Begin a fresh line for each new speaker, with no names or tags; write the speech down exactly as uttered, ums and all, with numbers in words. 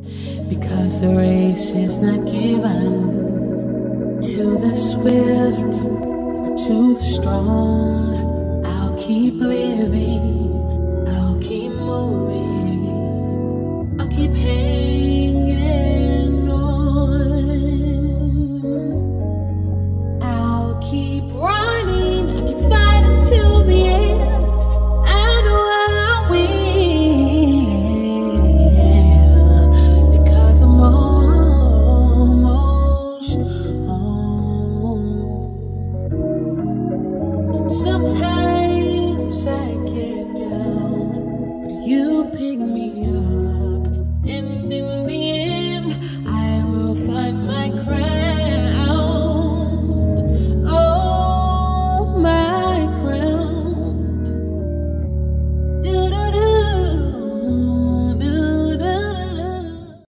because the race is not given to the swift or to the strong. I'll keep living, I'll keep moving.